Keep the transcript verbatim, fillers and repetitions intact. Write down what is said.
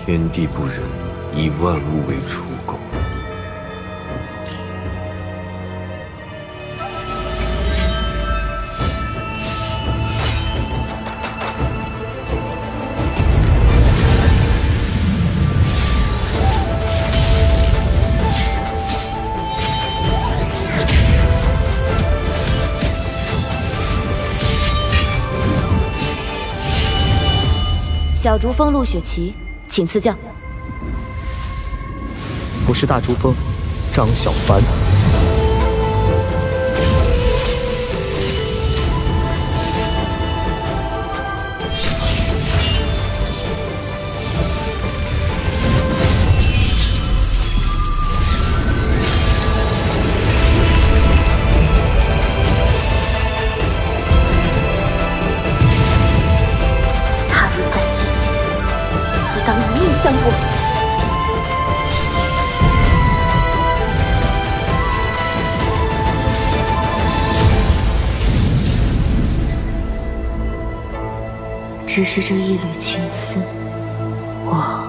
天地不仁，以万物为刍狗。 小竹峰陆雪琪，请赐教。 我是大珠峰，张小凡。 他日再见，自当以命相搏。 只是这一缕情丝，我